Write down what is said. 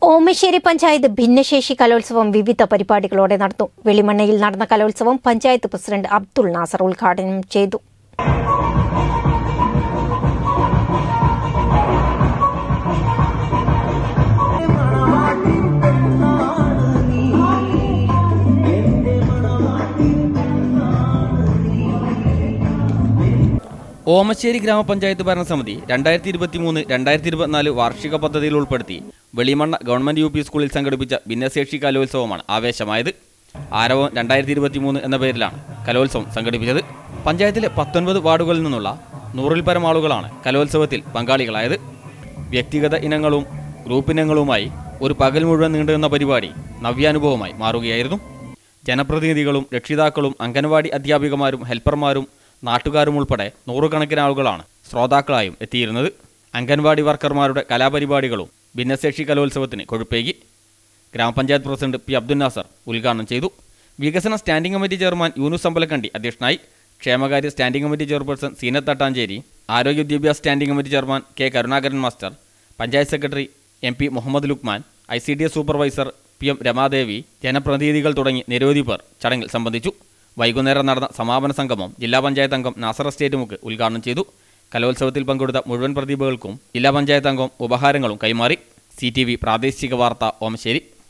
ഓമശ്ശേരി പഞ്ചായത്ത് ഭിന്നശേഷി കലോത്സവം വിവിധ പരിപാടികളോടെ നടന്നു. വെളിമണ്ണയിൽ നടന്ന കലോത്സവം പഞ്ചായത്ത് പ്രസിഡന്റ് അബ്ദുൾ നാസർ ഉദ്ഘാടനം ചെയ്തു. ഓമശ്ശേരി ഗ്രാമപഞ്ചായത്ത് ഭരണസമിതി 2023-2024 വാർഷിക പദ്ധതിയിൽ ഉൾപ്പെടുത്തി വെളിമണ്ണ ഗവൺമെന്റ് UP സ്കൂളിൽ സംഘടിപ്പിച്ച ഭിന്നശേഷി കലോത്സവമാണ് ആവേശമായത്. ആരവം 2023 എന്ന പേരിലാണ് കലോത്സവം സംഘടിപ്പിച്ചത്. പഞ്ചായത്തിലെ 19 വാർഡുകളിൽ നിന്നുള്ള 100-ൽ പരം ആളുകളാണ് കലോത്സവത്തിൽ പങ്കാളികളായത്. വ്യക്തിഗത ഇനങ്ങളും ഗ്രൂപ്പ് ഇനങ്ങളുമായി ഒരു പകൽ മുഴുവൻ നീണ്ടുനിന്ന പരിപാടി നവ്യാനുഭവമായി മാറുകയായിരുന്നു. ജനപ്രതിനിധികളും രക്ഷിതാക്കളും അംഗൻവാടി അധ്യാപികമാരും ഹെൽപ്പർമാരും നാട്ടുകാരും ഉൾപ്പെടെ നൂറുകണക്കിന് ആളുകളാണ് ശ്രോതാക്കളായും എത്തിയിരുന്നത്. അംഗൻവാടി വർക്കർമാരുടെ കലാപരിപാടികളും ഭിന്നശേഷി കലോത്സവത്തിന് കൊഴുപ്പേകി. ഗ്രാമപഞ്ചായത്ത് പ്രസിഡന്റ് P. അബ്ദുൾ നാസർ ഉദ്ഘാടനം ചെയ്തു. വികസന standing committee chairman Yunus Ambalakandi അധ്യക്ഷനായി. ക്ഷേമകാര്യ standing committee chairperson Zeenath Thattancheri, ആരോഗ്യ വിദ്യാഭ്യാസ standing committee chairman K. Karunakaran master, panchayat secretary MP. Muhammad Lukman, ICDS supervisor PM. Ramadevi, ജനപ്രതിനിധികൾ തുടങ്ങി നിരവധി പേർ ചടങ്ങിൽ സംബന്ധിച്ചു. വൈകുന്നേരം നടന്ന സമാപന സംഗമം ജില്ലാ പഞ്ചായത്ത് അംഗം നാസർ എസ്റ്റേറ്റ് മുക്ക് ഉദ്ഘാടനം ചെയ്തു. കലോത്സവത്തിൽ പങ്കെടുത്ത മുഴുവൻ പ്രതിഭകൾക്കും ജില്ലാ പഞ്ചായത്ത് അംഗം ഉപഹാരങ്ങളും കൈമാറി. CTV പ്രാദേശിക വാർത്ത ഓമശ്ശേരി.